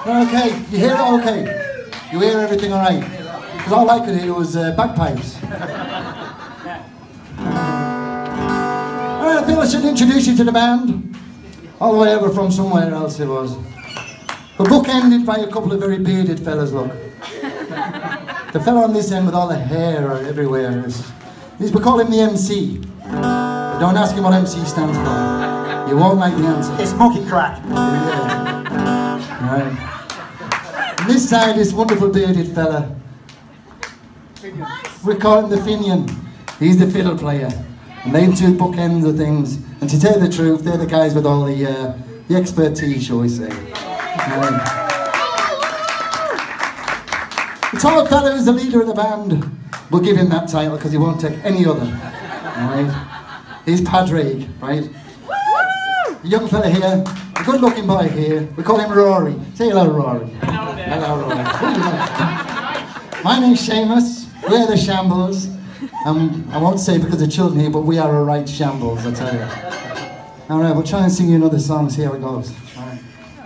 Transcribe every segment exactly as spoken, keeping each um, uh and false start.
Okay, you hear it okay? You hear everything alright? Because all I could hear was uh, bagpipes. Alright, I feel I should introduce you to the band. All the way over from somewhere else it was. The book ended by a couple of very bearded fellas, look. The fella on this end with all the hair everywhere is, is we call him the M C. But don't ask him what M C stands for. You won't like the answer. It's monkey crack. Yeah. Alright. On this side, this wonderful bearded fella. We call him the Finian. He's the fiddle player. And they two bookends of things. And to tell the truth, they're the guys with all the, uh, the expertise, shall we say. Um, the tall fella who's the leader of the band, we'll give him that title because he won't take any other. Right? He's Padraig, right? The young fella here, a good looking boy here, we call him Rory. Say hello, Rory. Hello there. Hello, Rory. My name's Seamus, we're the Shambles. Um, I won't say because of children here, but we are a right shambles, I tell you. Alright, we'll try and sing you another song, see how it goes. All right.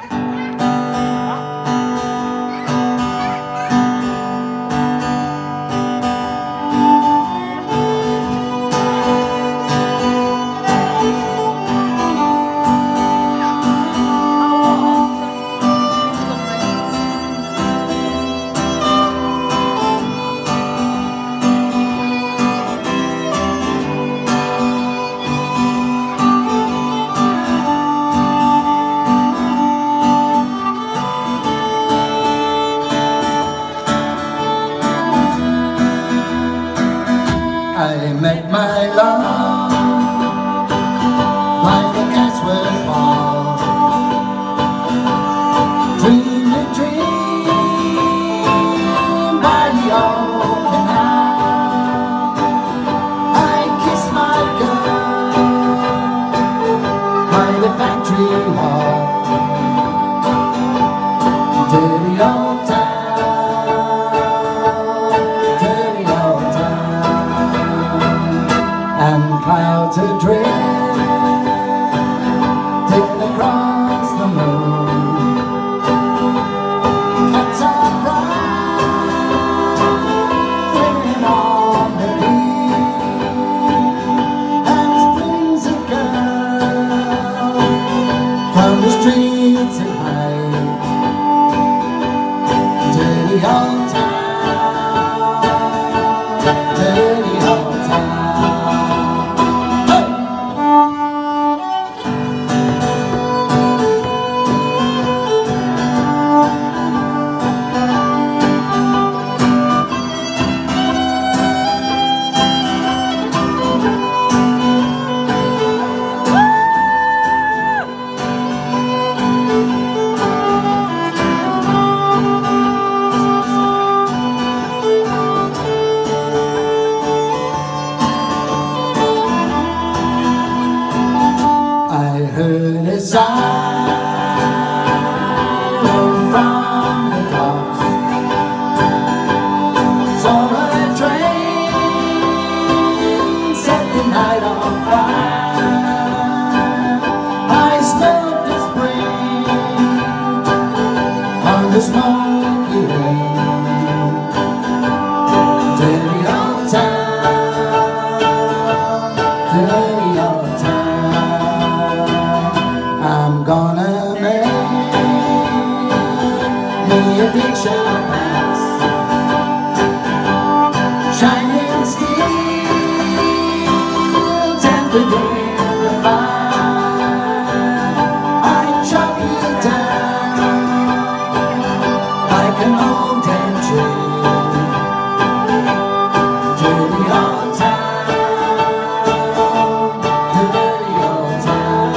I met my love by the gasworks wall. Dreamed a dream by the old canal. I kissed my girl by the factory wall. Dirty old town. Clouds adrift, till across the moon. Cats are crying on the beat, and springs a girl from the streets at night. Dirty old town, dirty old town. I heard a siren from the docks, saw a train set the night on fire. I smelled the spring on the smoky lane. Dirty old town, dirty old town. I'm gonna make me a picture box, shining steel, tempered in the fire. I chop you down like an old dead tree. Dirty old town, dirty old town.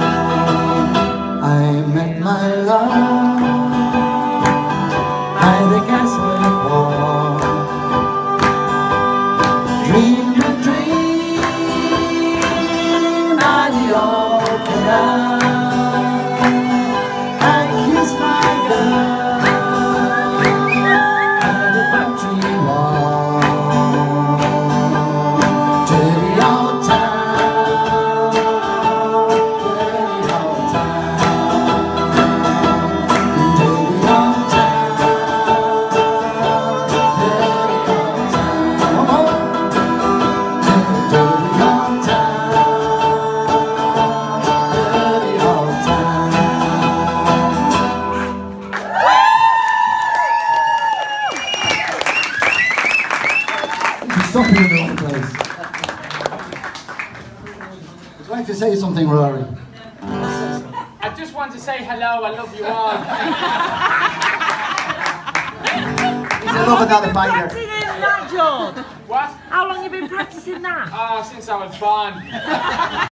I met my love by the gaswork wall. Dreamed a dream by the old canal. I kissed my girl by the factory wall. Dirty old town, dirty old town. stopping in the wrong place. Would you like to say something, Rory? I just want to say hello, I love you all. He's in love with another fighter. Practicing that, George? What? How long have you been practicing that? Ah, since I was born.